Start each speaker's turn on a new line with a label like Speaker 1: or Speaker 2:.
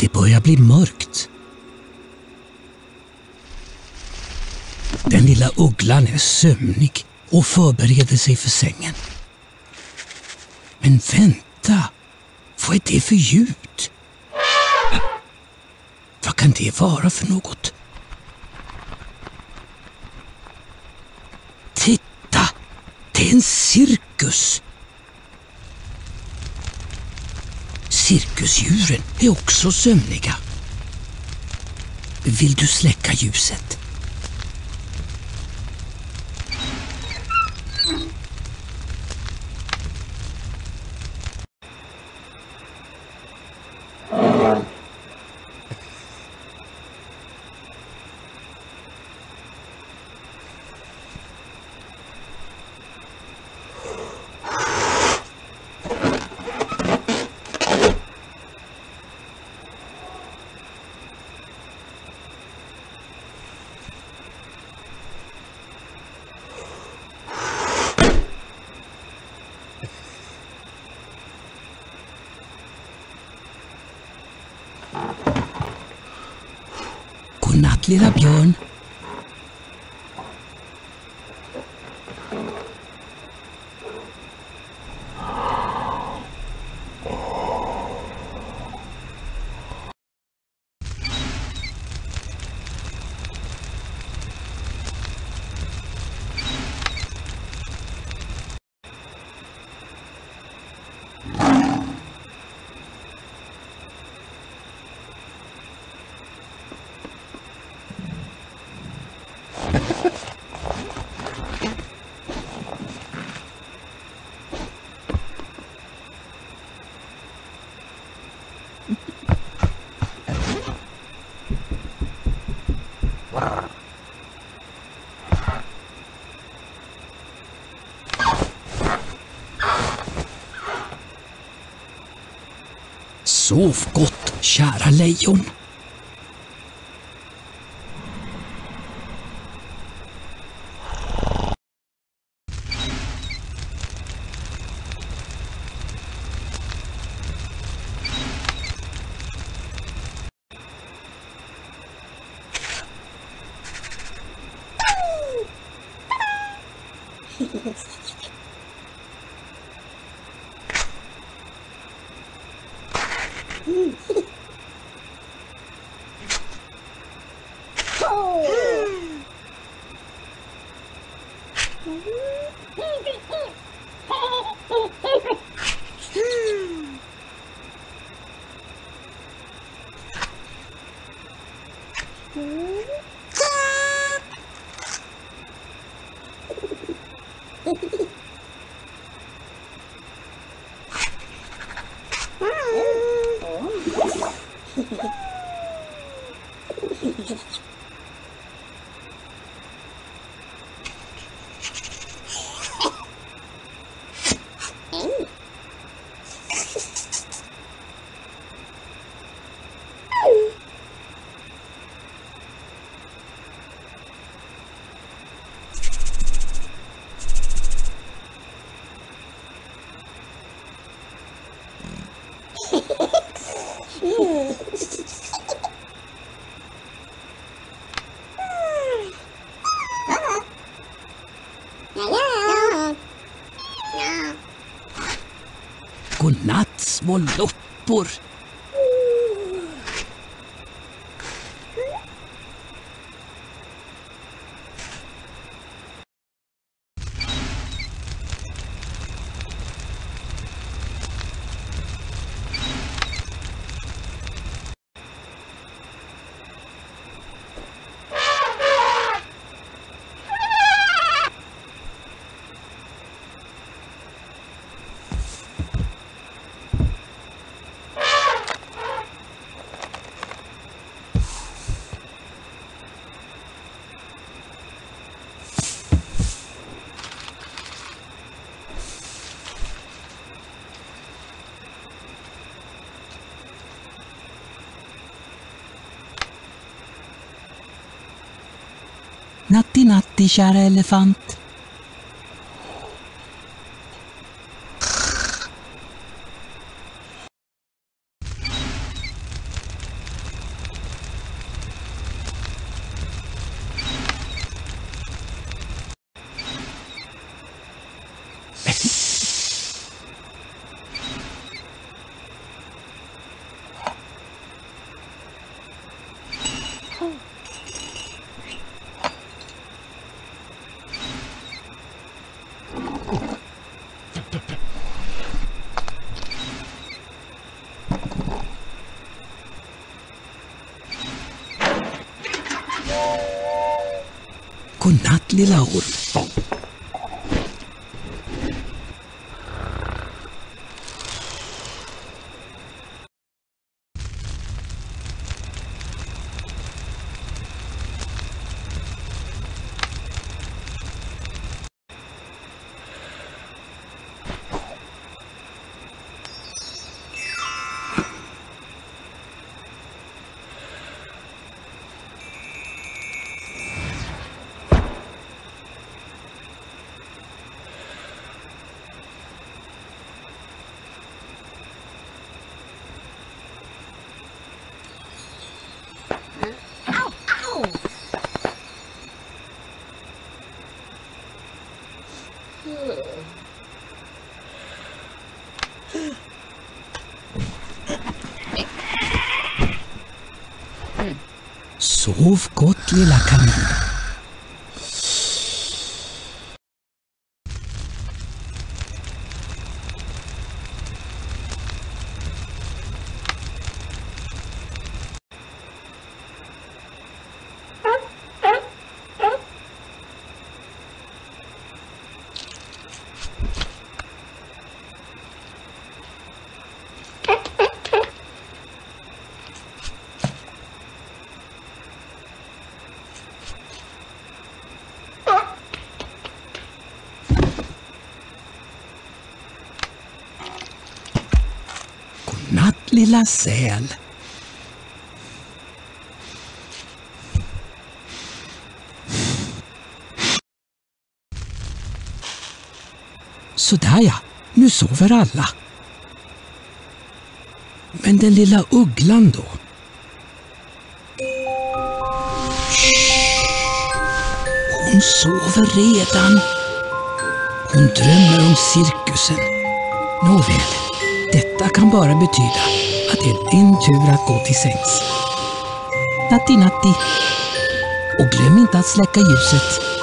Speaker 1: Det börjar bli mörkt. Den lilla ugglan är sömnig och förbereder sig för sängen. Men vänta, vad är det för ljud? Vad kan det vara för något? Titta, det är en cirkus. Cirkusdjuren är också sömniga. Vill du släcka ljuset? Godnatt, lilla björn. Sov gott, kära lejon. Godnatt, små loppor. Natti natti, kära elefant. Godnatt, lilla orm. Sov gott, lilla kanin. Natt, lilla säl. Sådär ja, nu sover alla. Men den lilla ugglan då? Hon sover redan. Hon drömmer om cirkusen. Nåväl. Detta kan bara betyda att det är din tur att gå till sängs. Natti, natti. Och glöm inte att släcka ljuset.